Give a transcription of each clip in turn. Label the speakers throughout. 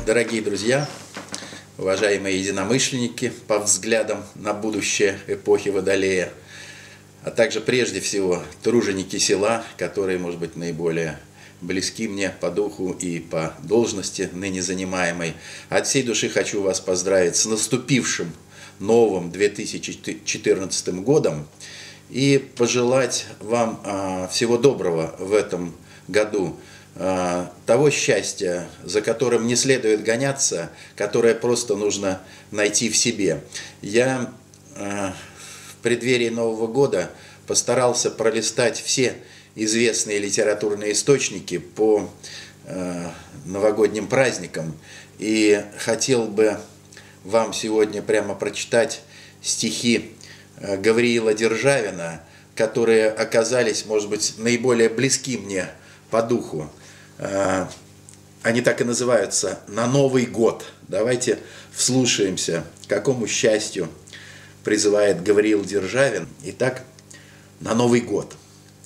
Speaker 1: Дорогие друзья, уважаемые единомышленники по взглядам на будущее эпохи Водолея, а также прежде всего труженики села, которые, может быть, наиболее близки мне по духу и по должности ныне занимаемой. От всей души хочу вас поздравить с наступившим новым 2014 годом и пожелать вам всего доброго в этом году. Того счастья, за которым не следует гоняться, которое просто нужно найти в себе. Я в преддверии Нового года постарался пролистать все известные литературные источники по новогодним праздникам и хотел бы вам сегодня прямо прочитать стихи Гавриила Державина, которые оказались, может быть, наиболее близки мне по духу. Они так и называются «На Новый год». Давайте вслушаемся, к какому счастью призывает Гавриил Державин. Итак, на Новый год.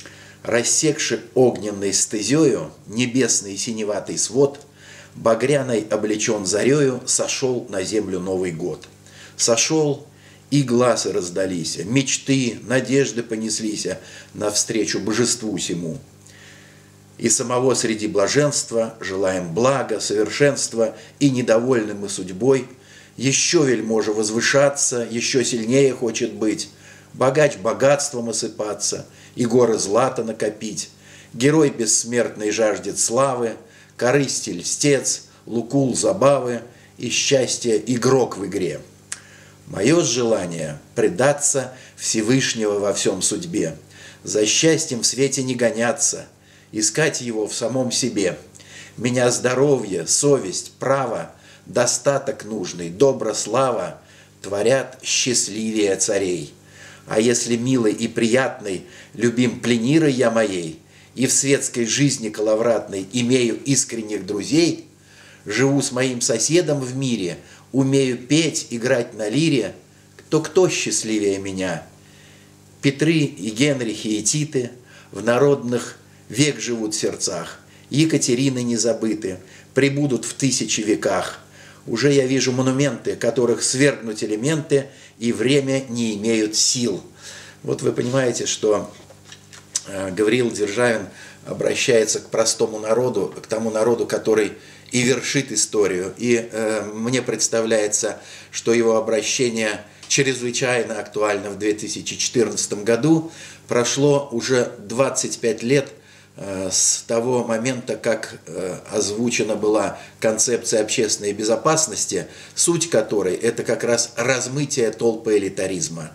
Speaker 1: Рассекши огненной стезею небесный синеватый свод, багряной облечен зарею, сошел на землю Новый год. Сошел, и глазы раздались, мечты, надежды понеслись навстречу божеству сему. И самого среди блаженства желаем блага, совершенства, и недовольны мы судьбой. Еще вельможа возвышаться, еще сильнее хочет быть, богач богатством осыпаться и горы злата накопить. Герой бессмертный жаждет славы, корысти льстец, лукул забавы и счастье игрок в игре. Мое желание предаться Всевышнего во всем судьбе, за счастьем в свете не гоняться, искать его в самом себе. Меня здоровье, совесть, право, достаток нужный, добро, слава творят счастливее царей. А если милый и приятный любим пленирой я моей, и в светской жизни коловратной имею искренних друзей, живу с моим соседом в мире, умею петь, играть на лире, то кто счастливее меня? Петры и Генрихи и Титы в народных век живут в сердцах, Екатерины не забыты, прибудут в 1000 веках. Уже я вижу монументы, которых свергнуть элементы, и время не имеют сил. Вот вы понимаете, что Гавриил Державин обращается к простому народу, к тому народу, который и вершит историю. И мне представляется, что его обращение чрезвычайно актуально в 2014 году. Прошло уже 25 лет с того момента, как озвучена была концепция общественной безопасности, суть которой это как раз размытие толпы элитаризма,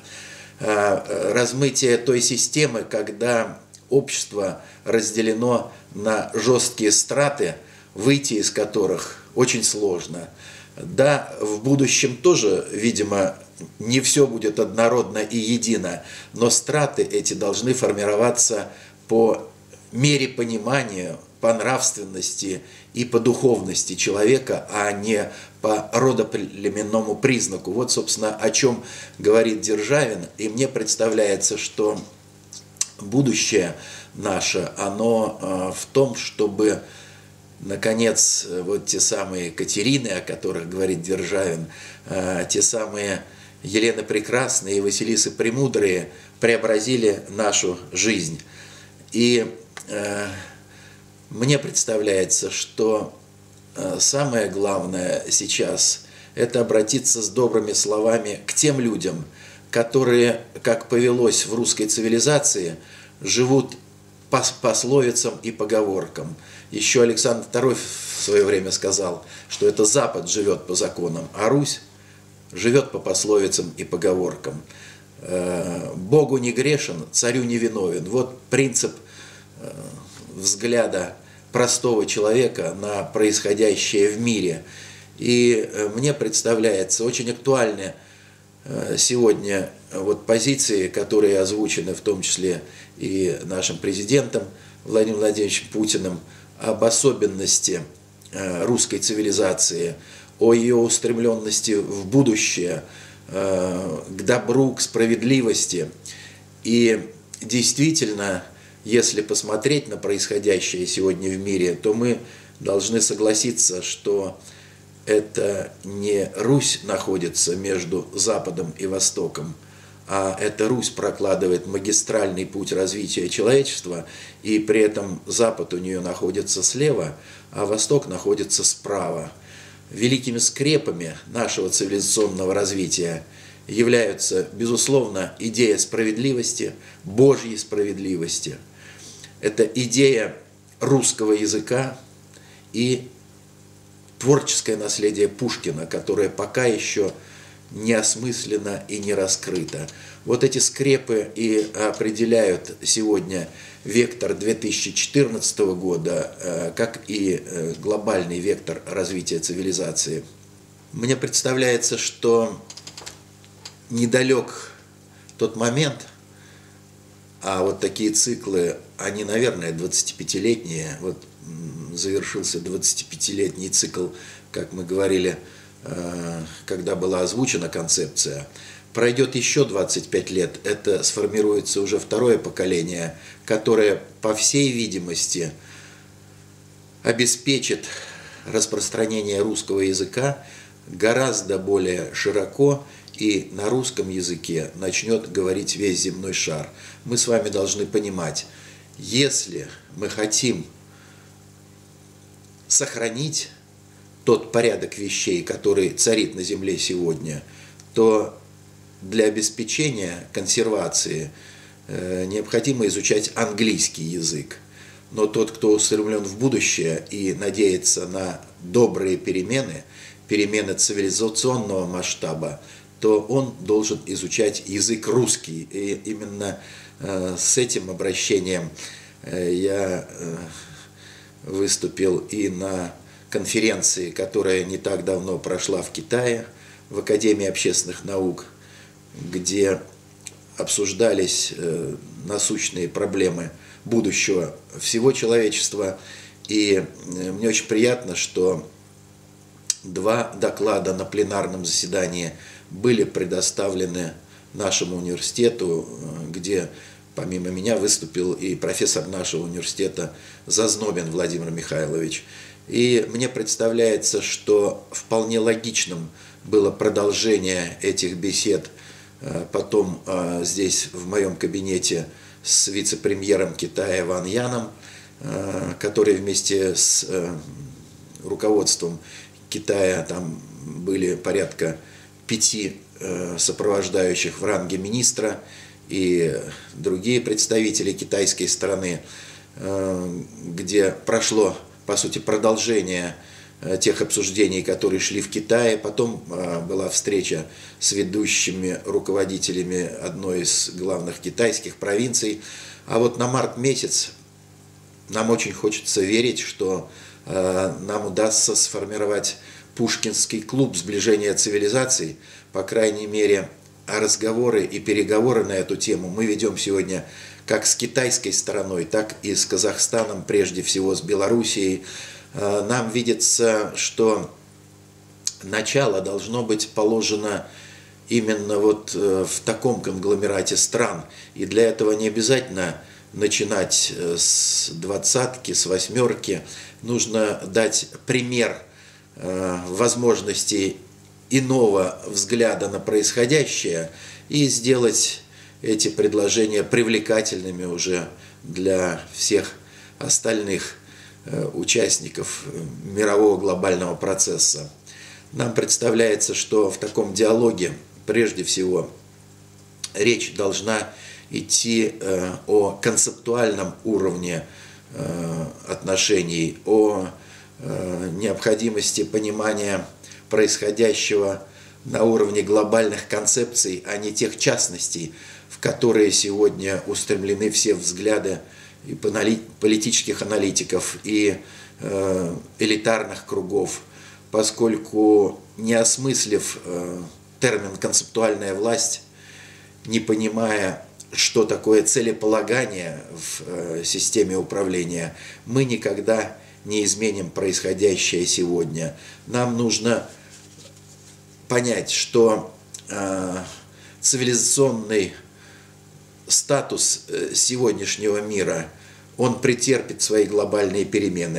Speaker 1: размытие той системы, когда общество разделено на жесткие страты, выйти из которых очень сложно. Да, в будущем тоже, видимо, не все будет однородно и едино, но страты эти должны формироваться по мере понимания, по нравственности и по духовности человека, а не по родоплеменному признаку. Вот, собственно, о чем говорит Державин. И мне представляется, что будущее наше, оно в том, чтобы, наконец, вот те самые Катерины, о которых говорит Державин, те самые Елены Прекрасные и Василисы Премудрые преобразили нашу жизнь. И мне представляется, что самое главное сейчас – это обратиться с добрыми словами к тем людям, которые, как повелось в русской цивилизации, живут по пословицам и поговоркам. Еще Александр II в свое время сказал, что это Запад живет по законам, а Русь живет по пословицам и поговоркам. Богу не грешен, царю не виновен. Вот принцип взгляда простого человека на происходящее в мире. И мне представляется очень актуальны сегодня вот позиции, которые озвучены в том числе и нашим президентом Владимиром Владимировичем Путиным, об особенности русской цивилизации, о ее устремленности в будущее, к добру, к справедливости. И действительно, если посмотреть на происходящее сегодня в мире, то мы должны согласиться, что это не Русь находится между Западом и Востоком, а эта Русь прокладывает магистральный путь развития человечества, и при этом Запад у нее находится слева, а Восток находится справа. Великими скрепами нашего цивилизационного развития являются, безусловно, идея справедливости, Божьей справедливости. Это идея русского языка и творческое наследие Пушкина, которое пока еще не осмысленно и не раскрыто. Вот эти скрепы и определяют сегодня вектор 2014 года, как и глобальный вектор развития цивилизации. Мне представляется, что недалек тот момент, а вот такие циклы, они, наверное, 25-летние, вот завершился 25-летний цикл, как мы говорили, когда была озвучена концепция. Пройдет еще 25 лет, это сформируется уже второе поколение, которое, по всей видимости, обеспечит распространение русского языка гораздо более широко, и на русском языке начнет говорить весь земной шар. Мы с вами должны понимать, если мы хотим сохранить тот порядок вещей, который царит на Земле сегодня, то для обеспечения консервации необходимо изучать английский язык. Но тот, кто устремлен в будущее и надеется на добрые перемены, перемены цивилизационного масштаба, то он должен изучать язык русский. И именно с этим обращением я выступил и на конференции, которая не так давно прошла в Китае, в Академии общественных наук, где обсуждались насущные проблемы будущего всего человечества. И мне очень приятно, что 2 доклада на пленарном заседании были предоставлены нашему университету, где помимо меня выступил и профессор нашего университета Зазнобин Владимир Михайлович. И мне представляется, что вполне логичным было продолжение этих бесед потом здесь, в моем кабинете, с вице-премьером Китая Ван Яном, который вместе с руководством Китая, там были порядка 5 сопровождающих в ранге министра и другие представители китайской стороны, где прошло, по сути, продолжение тех обсуждений, которые шли в Китае. Потом была встреча с ведущими руководителями одной из главных китайских провинций. А вот на март месяц нам очень хочется верить, что нам удастся сформировать Пушкинский клуб сближения цивилизаций. По крайней мере, разговоры и переговоры на эту тему мы ведем сегодня как с китайской стороной, так и с Казахстаном, прежде всего с Белоруссией. Нам видится, что начало должно быть положено именно вот в таком конгломерате стран. И для этого не обязательно начинать с 20-ки, с 8-ки. Нужно дать пример возможностей иного взгляда на происходящее и сделать эти предложения привлекательными уже для всех остальных участников мирового глобального процесса. Нам представляется, что в таком диалоге, прежде всего, речь должна идти о концептуальном уровне отношений, о необходимости понимания происходящего на уровне глобальных концепций, а не тех частностей, в которые сегодня устремлены все взгляды и политических аналитиков, и элитарных кругов, поскольку, не осмыслив термин «концептуальная власть», не понимая, что такое целеполагание в системе управления, мы никогда не изменим происходящее сегодня. Нам нужно понять, что цивилизационный статус сегодняшнего мира, он претерпит свои глобальные перемены.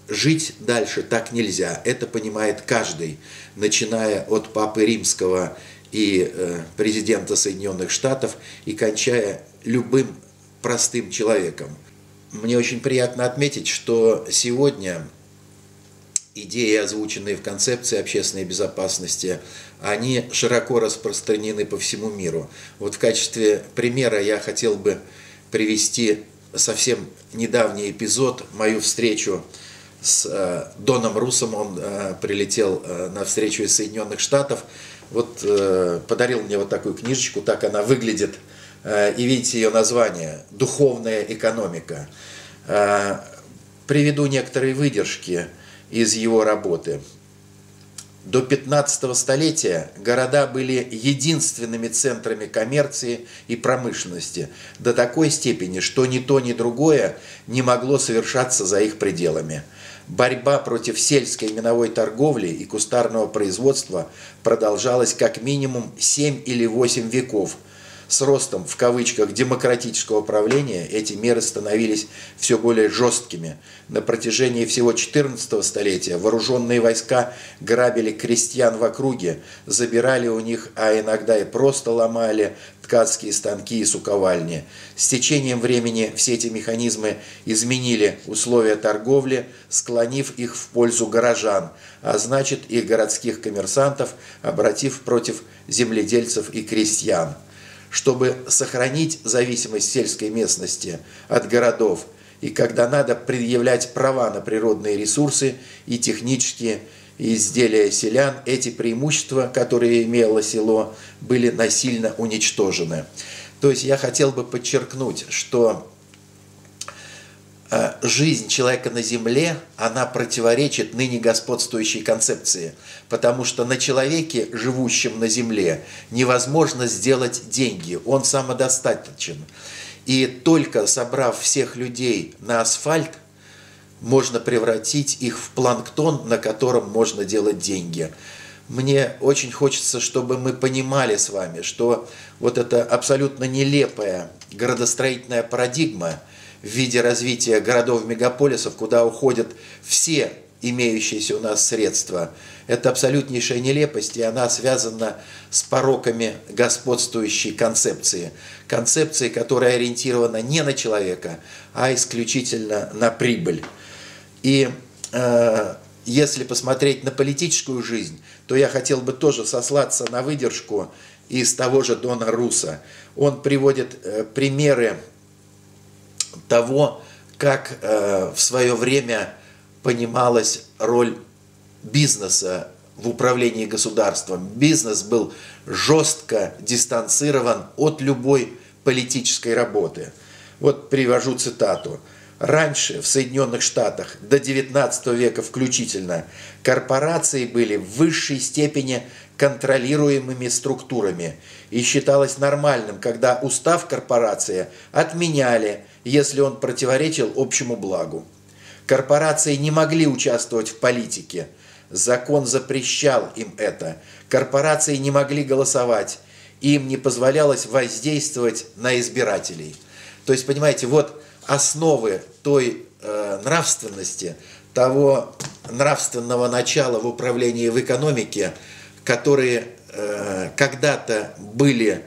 Speaker 1: жить дальше так нельзя. Это понимает каждый, начиная от Папы Римского и президента Соединенных Штатов и кончая любым простым человеком. Мне очень приятно отметить, что сегодня идеи, озвученные в концепции общественной безопасности, они широко распространены по всему миру. Вот в качестве примера я хотел бы привести совсем недавний эпизод, мою встречу с Доном Русом. Он прилетел на встречу из Соединенных Штатов, вот подарил мне вот такую книжечку, так она выглядит, и видите ее название «Духовная экономика». Приведу некоторые выдержки из его работы. До 15 столетия города были единственными центрами коммерции и промышленности до такой степени, что ни то, ни другое не могло совершаться за их пределами. Борьба против сельской миновой торговли и кустарного производства продолжалась как минимум 7 или 8 веков. С ростом, в кавычках, демократического правления эти меры становились все более жесткими. На протяжении всего 14 столетия вооруженные войска грабили крестьян в округе, забирали у них, а иногда и просто ломали ткацкие станки и суковальни. С течением времени все эти механизмы изменили условия торговли, склонив их в пользу горожан, а значит и городских коммерсантов, обратив против земледельцев и крестьян. Чтобы сохранить зависимость сельской местности от городов и когда надо предъявлять права на природные ресурсы и технические изделия селян, эти преимущества, которые имело село, были насильно уничтожены. То есть я хотел бы подчеркнуть, что жизнь человека на земле, она противоречит ныне господствующей концепции, потому что на человеке, живущем на земле, невозможно сделать деньги, он самодостаточен. И только собрав всех людей на асфальт, можно превратить их в планктон, на котором можно делать деньги. Мне очень хочется, чтобы мы понимали с вами, что вот эта абсолютно нелепая градостроительная парадигма в виде развития городов-мегаполисов, куда уходят все имеющиеся у нас средства, это абсолютнейшая нелепость, и она связана с пороками господствующей концепции. Концепции, которая ориентирована не на человека, а исключительно на прибыль. И если посмотреть на политическую жизнь, то я хотел бы тоже сослаться на выдержку из того же Дона Руса. Он приводит примеры того, как в свое время понималась роль бизнеса в управлении государством. Бизнес был жестко дистанцирован от любой политической работы. Вот привожу цитату. Раньше в Соединенных Штатах до XIX века включительно корпорации были в высшей степени контролируемыми структурами, и считалось нормальным, когда устав корпорации отменяли, если он противоречил общему благу. Корпорации не могли участвовать в политике, закон запрещал им это. Корпорации не могли голосовать, им не позволялось воздействовать на избирателей. То есть, понимаете, вот основы той нравственности, того нравственного начала в управлении в экономике, которые когда-то были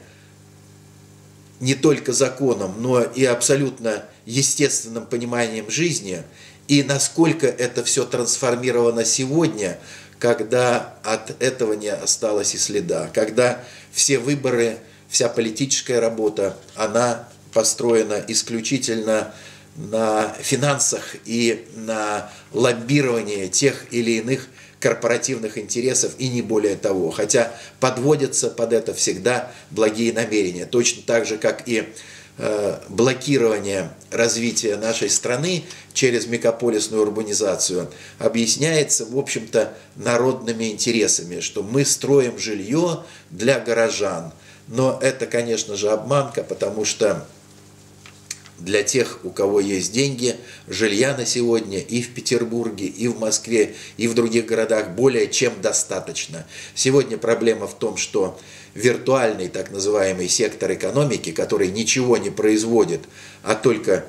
Speaker 1: не только законом, но и абсолютно естественным пониманием жизни, и насколько это все трансформировано сегодня, когда от этого не осталось и следа, когда все выборы, вся политическая работа, она построена исключительно на финансах и на лоббировании тех или иных корпоративных интересов и не более того. Хотя подводятся под это всегда благие намерения. Точно так же, как и блокирование развития нашей страны через мегаполисную урбанизацию объясняется, в общем-то, народными интересами, что мы строим жилье для горожан. Но это, конечно же, обманка, потому что для тех, у кого есть деньги, жилья на сегодня и в Петербурге, и в Москве, и в других городах более чем достаточно. Сегодня проблема в том, что виртуальный так называемый сектор экономики, который ничего не производит, а только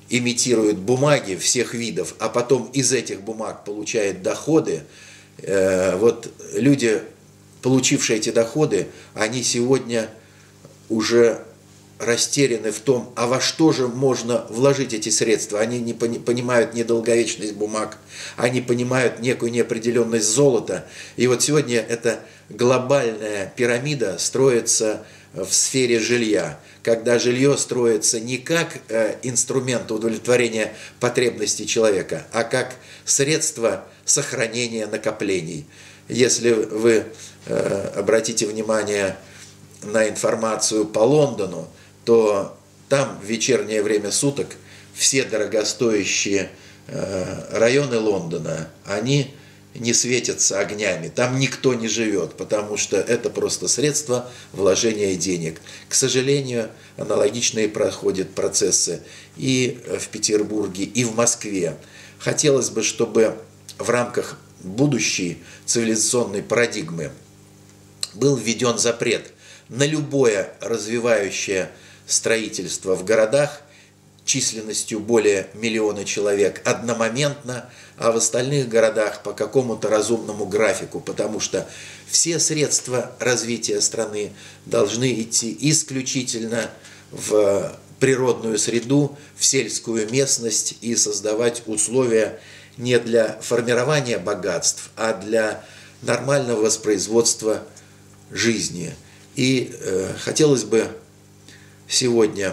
Speaker 1: имитирует бумаги всех видов, а потом из этих бумаг получает доходы, вот люди, получившие эти доходы, они сегодня уже растеряны в том, а во что же можно вложить эти средства. Они не понимают недолговечность бумаг, они понимают некую неопределенность золота. И вот сегодня эта глобальная пирамида строится в сфере жилья, когда жилье строится не как инструмент удовлетворения потребностей человека, а как средство сохранения накоплений. Если вы обратите внимание на информацию по Лондону, то там в вечернее время суток все дорогостоящие районы Лондона, они не светятся огнями, там никто не живет, потому что это просто средство вложения денег. К сожалению, аналогичные проходят процессы и в Петербурге, и в Москве. Хотелось бы, чтобы в рамках будущей цивилизационной парадигмы был введен запрет на любое развивающее строительство в городах численностью более 1 миллиона человек одномоментно, а в остальных городах по какому-то разумному графику, потому что все средства развития страны должны идти исключительно в природную среду, в сельскую местность и создавать условия не для формирования богатств, а для нормального воспроизводства жизни. И хотелось бы сегодня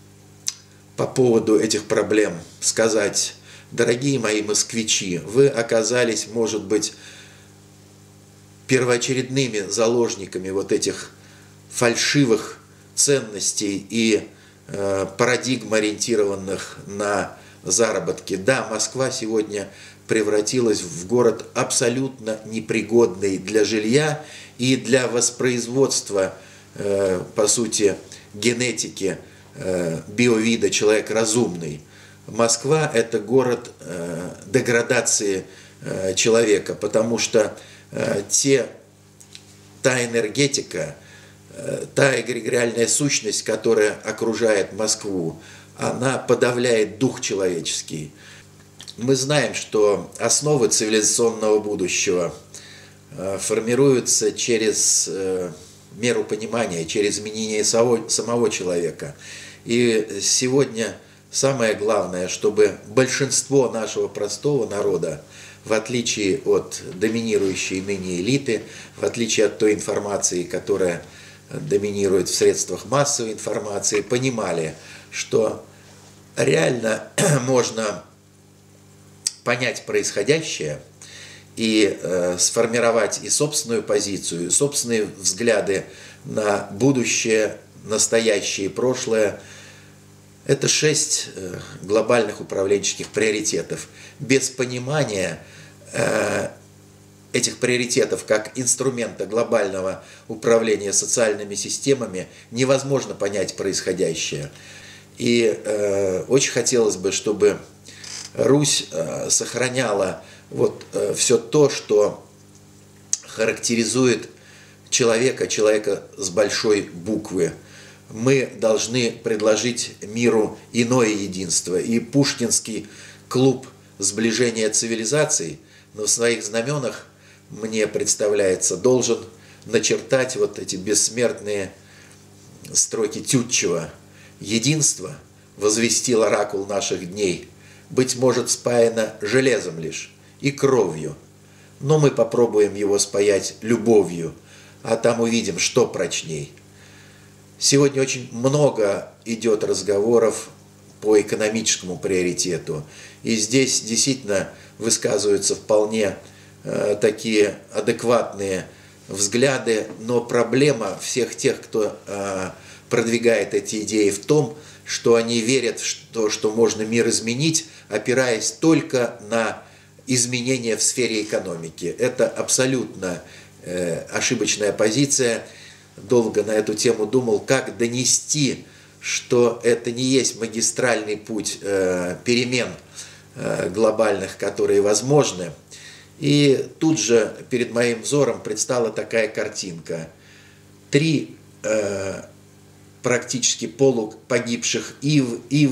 Speaker 1: по поводу этих проблем сказать: дорогие мои москвичи, вы оказались, может быть, первоочередными заложниками вот этих фальшивых ценностей и парадигм, ориентированных на заработки. Да, Москва сегодня превратилась в город абсолютно непригодный для жилья и для воспроизводства, по сути, генетики биовида «человек разумный». Москва – это город деградации человека, потому что та энергетика, та эгрегориальная сущность, которая окружает Москву, она подавляет дух человеческий. Мы знаем, что основы цивилизационного будущего формируются через меру понимания, через изменение самого человека. И сегодня самое главное, чтобы большинство нашего простого народа, в отличие от доминирующей ныне элиты, в отличие от той информации, которая доминирует в средствах массовой информации, понимали, что реально можно понять происходящее и сформировать и собственную позицию, и собственные взгляды на будущее, настоящее и прошлое. Это 6 глобальных управленческих приоритетов. Без понимания этих приоритетов как инструмента глобального управления социальными системами невозможно понять происходящее. И очень хотелось бы, чтобы Русь сохраняла вот все то, что характеризует человека с большой буквы. Мы должны предложить миру иное единство. И Пушкинский клуб сближения цивилизаций в своих знаменах, мне представляется, должен начертать вот эти бессмертные строки Тютчева. «Единство возвестил оракул наших дней, быть может, спаяно железом лишь и кровью, но мы попробуем его спаять любовью, а там увидим, что прочней». Сегодня очень много идет разговоров по экономическому приоритету, и здесь действительно высказываются вполне такие адекватные взгляды, но проблема всех тех, кто продвигает эти идеи, в том, что они верят в то, что можно мир изменить, опираясь только на изменения в сфере экономики. Это абсолютно ошибочная позиция. Долго на эту тему думал, как донести, что это не есть магистральный путь перемен глобальных, которые возможны. И тут же перед моим взором предстала такая картинка. 3 практически полупогибших ивы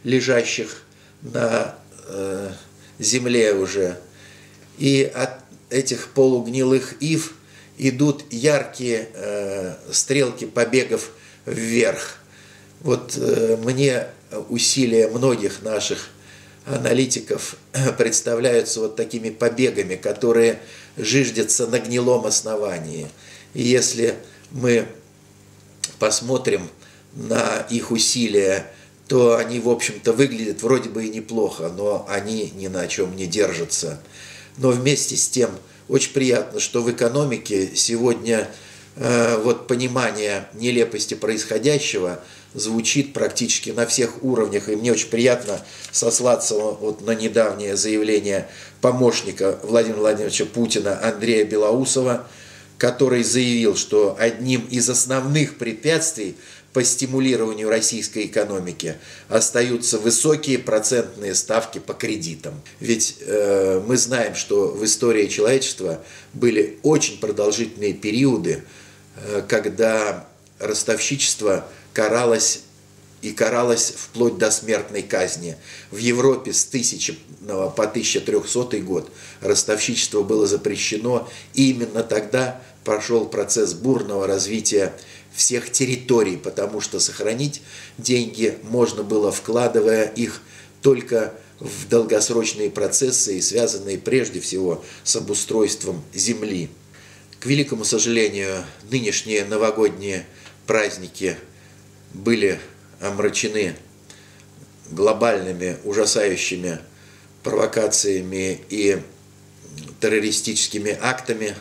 Speaker 1: лежащих на земле уже. И от этих полугнилых ив идут яркие стрелки побегов вверх. Вот мне усилия многих наших аналитиков представляются вот такими побегами, которые жиждятся на гнилом основании. И если мы посмотрим на их усилия, то они, в общем-то, выглядят вроде бы и неплохо, но они ни на чем не держатся. Но вместе с тем очень приятно, что в экономике сегодня вот понимание нелепости происходящего звучит практически на всех уровнях. И мне очень приятно сослаться вот на недавнее заявление помощника Владимира Владимировича Путина Андрея Белоусова, который заявил, что одним из основных препятствий по стимулированию российской экономики остаются высокие процентные ставки по кредитам. Ведь мы знаем, что в истории человечества были очень продолжительные периоды, когда ростовщичество каралось и каралось вплоть до смертной казни. В Европе с 1000 по 1300 год ростовщичество было запрещено, и именно тогда прошел процесс бурного развития всех территорий, потому что сохранить деньги можно было, вкладывая их только в долгосрочные процессы, и связанные прежде всего с обустройством земли. К великому сожалению, нынешние новогодние праздники были омрачены глобальными ужасающими провокациями и террористическими актами.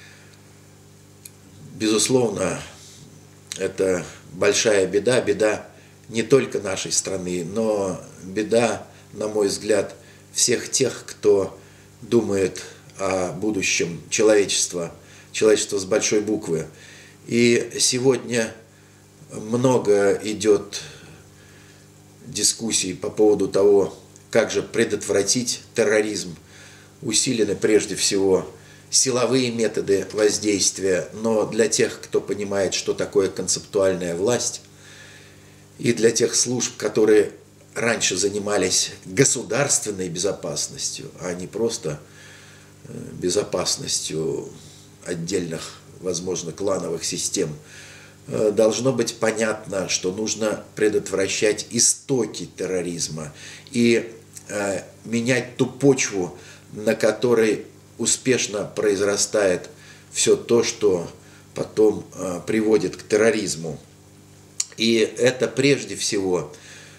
Speaker 1: Безусловно, это большая беда, беда не только нашей страны, но беда, на мой взгляд, всех тех, кто думает о будущем человечества, человечества с большой буквы. И сегодня много идет дискуссий по поводу того, как же предотвратить терроризм. Усилены прежде всего силовые методы воздействия, но для тех, кто понимает, что такое концептуальная власть, и для тех служб, которые раньше занимались государственной безопасностью, а не просто безопасностью отдельных, возможно, клановых систем, должно быть понятно, что нужно предотвращать истоки терроризма и менять ту почву, на которой успешно произрастает все то, что потом приводит к терроризму. И это прежде всего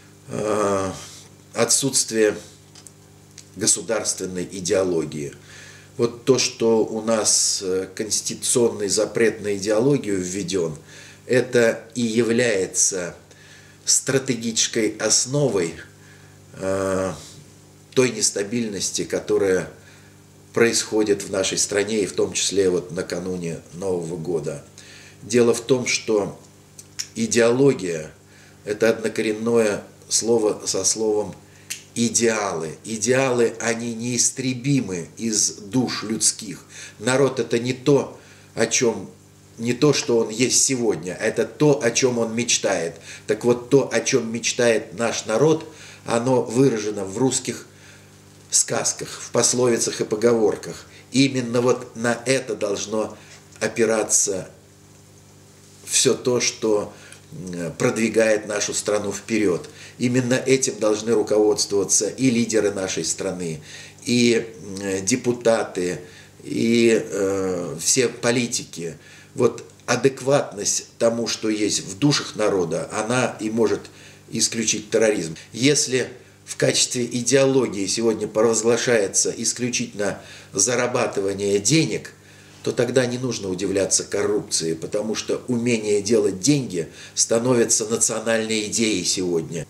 Speaker 1: отсутствие государственной идеологии. Вот то, что у нас конституционный запрет на идеологию введен, это и является стратегической основой той нестабильности, которая происходит в нашей стране, и в том числе вот накануне Нового года. Дело в том, что идеология – это однокоренное слово со словом идеалы. Идеалы, они неистребимы из душ людских. Народ – это не то, что он есть сегодня, а это то, о чем он мечтает. Так вот, то, о чем мечтает наш народ, оно выражено в русских сказках, в пословицах и поговорках. И именно вот на это должно опираться все то, что продвигает нашу страну вперед. Именно этим должны руководствоваться и лидеры нашей страны, и депутаты, и все политики. Вот адекватность тому, что есть в душах народа, она и может исключить терроризм. Если в качестве идеологии сегодня провозглашается исключительно зарабатывание денег, то тогда не нужно удивляться коррупции, потому что умение делать деньги становится национальной идеей сегодня.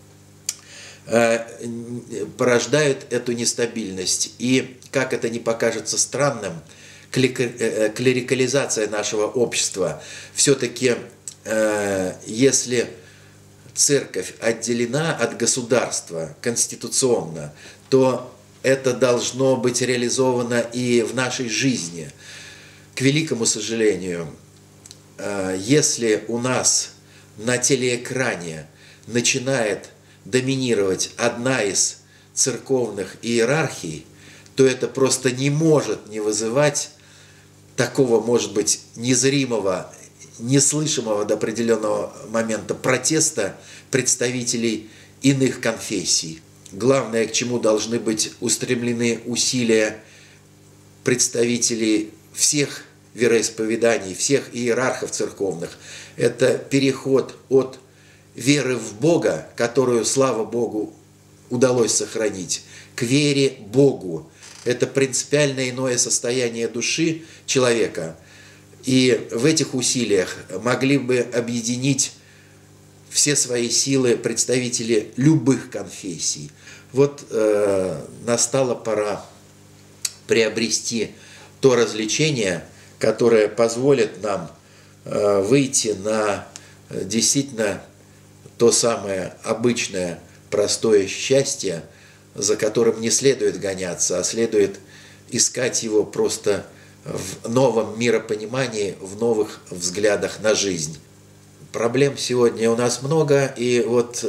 Speaker 1: Порождают эту нестабильность. И, как это не покажется странным, клерикализация нашего общества. Все-таки, если церковь отделена от государства конституционно, то это должно быть реализовано и в нашей жизни. К великому сожалению, если у нас на телеэкране начинает доминировать одна из церковных иерархий, то это просто не может не вызывать такого, может быть, незримого, неслышимого до определенного момента протеста представителей иных конфессий. Главное, к чему должны быть устремлены усилия представителей всех вероисповеданий, всех иерархов церковных, это переход от веры в Бога, которую, слава Богу, удалось сохранить, к вере Богу. Это принципиально иное состояние души человека. И в этих усилиях могли бы объединить все свои силы представители любых конфессий. Вот настала пора приобрести то развлечение, которое позволит нам выйти на действительно то самое обычное, простое счастье, за которым не следует гоняться, а следует искать его просто в новом миропонимании, в новых взглядах на жизнь. Проблем сегодня у нас много, и вот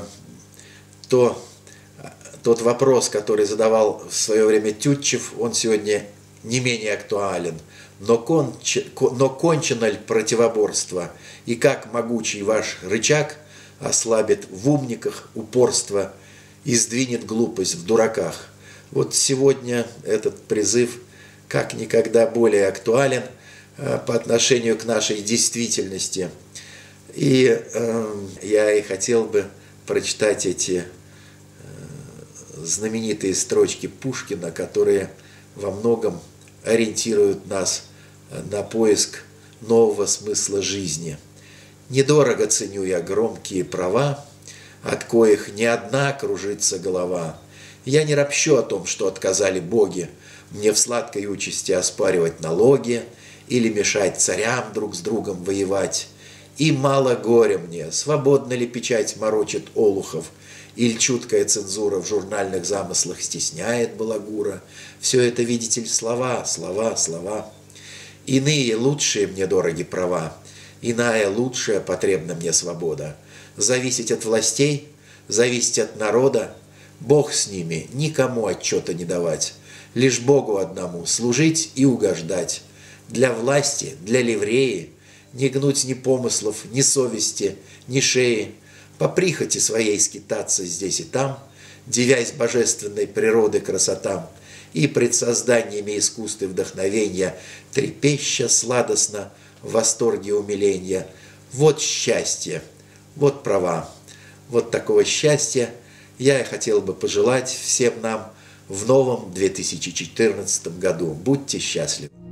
Speaker 1: тот вопрос, который задавал в свое время Тютчев, он сегодня не менее актуален. Но кончено ли противоборство, и как могучий ваш рычаг ослабит в умниках упорство и сдвинет глупость в дураках. Вот сегодня этот призыв как никогда более актуален по отношению к нашей действительности. И я и хотел бы прочитать эти знаменитые строчки Пушкина, которые во многом ориентируют нас на поиск нового смысла жизни. «Недорого ценю я громкие права, от коих ни одна кружится голова. Я не ропщу о том, что отказали боги мне в сладкой участи оспаривать налоги или мешать царям друг с другом воевать. И мало горя мне, свободно ли печать морочит олухов, или чуткая цензура в журнальных замыслах стесняет балагура. Все это, видите ли, слова, слова, слова. Иные лучшие мне дороги права, иная лучшая потребна мне свобода. Зависеть от властей, зависеть от народа, Бог с ними, никому отчета не давать, лишь Богу одному служить и угождать. Для власти, для ливреи, не гнуть ни помыслов, ни совести, ни шеи, по прихоти своей скитаться здесь и там, дивясь божественной природы красотам, и пред созданиями искусств и вдохновения, трепеща сладостно в восторге умиления. Вот счастье, вот права, вот такого счастья я и хотел бы пожелать всем нам в новом 2014 году. Будьте счастливы!